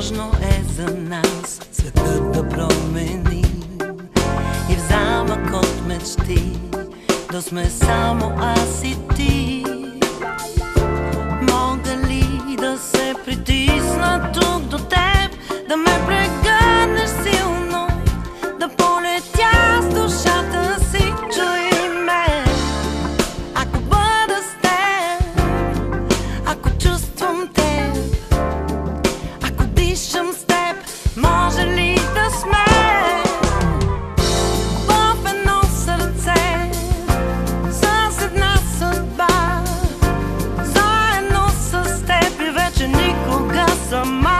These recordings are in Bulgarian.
Възможно е за нас светът да променим и в замък от мечти да сме само аз и ти. Мога ли да се притисна тук до теб, да ме прегърнеш силно, да полетя с душата си, чуй ме. Ако бъда с теб, ако чувствам теб, ако дишам с теб, може ли да сме в едно сърце, с една съдба, заедно с теб и вече никога сама.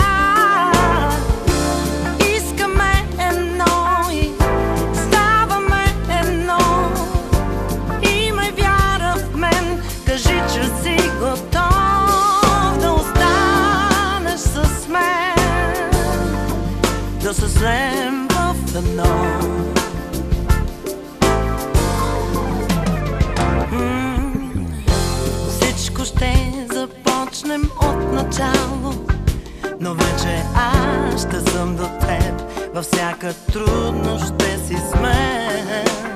Искаме едно и ставаме едно. Имай вяра в мен, кажи, че си готов да останеш с мен, да се слеем в едно. Всичко ще започнем от начало, но вече аз ще съм до теб, във всяка трудност ще си смея.